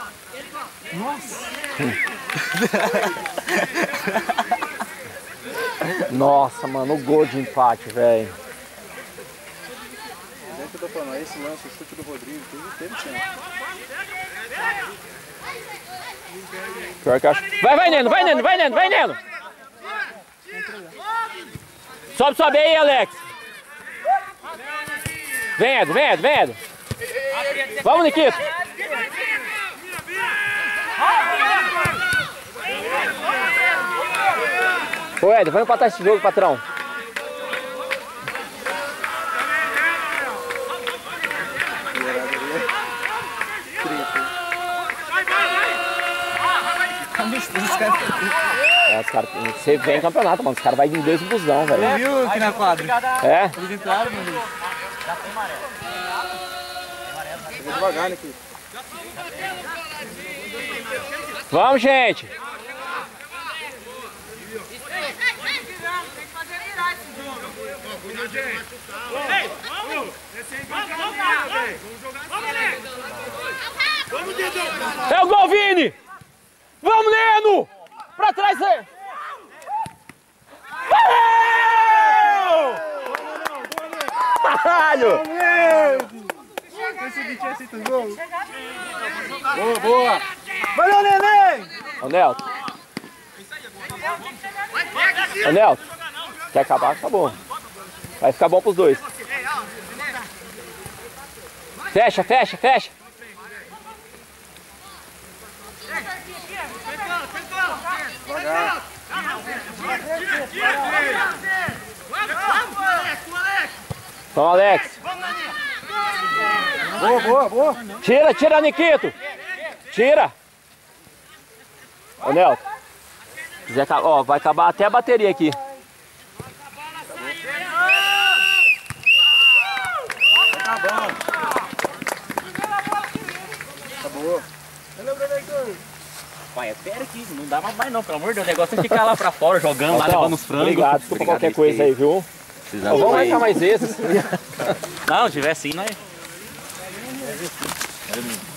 Nossa, mano, o gol de empate, velho. É que eu tô falando, esse lance, o chute do Rodrigo, teve chance. Pior que eu acho. Vai, Neno, vai, Neno, vai, Neno, vai, Neno. Sobe aí, Alex. Vem, Edo, vem, Edo, vem, Edo. Vamos, Nikito. Ô, Edo, vamos empatar esse jogo, patrão. Os caras, você vem em campeonato, mano. Os caras vão em 2 busão, velho. Você viu aqui na quadra? É? Eles entraram, mano. Já tem amarelo. Vou devagar, Nikito. Vamos, gente. Tem que fazer virar esse jogo. É o gol, Vini! Vamos, Neno! Pra trás, aí! Caralho! Consegui, tinha feito o gol. Boa, boa. Valeu, neném! Ô, Nelton. Ô, Nelton. Quer acabar? Acabou. Vai ficar bom pros dois. Fecha, fecha, fecha. Devagar. Vamos, Alex. Boa, boa, boa. Tira, Nikito. Tira. Ô, Nelton. Ó, vai acabar até a bateria aqui. Acabou. Pai, espera aqui, não dá mais não, pelo amor de Deus. O negócio é ficar lá pra fora jogando, lá Então, levando os frangos. obrigado, desculpa qualquer coisa aí, viu? Vamos marcar mais vezes. Não, se tiver assim, nós...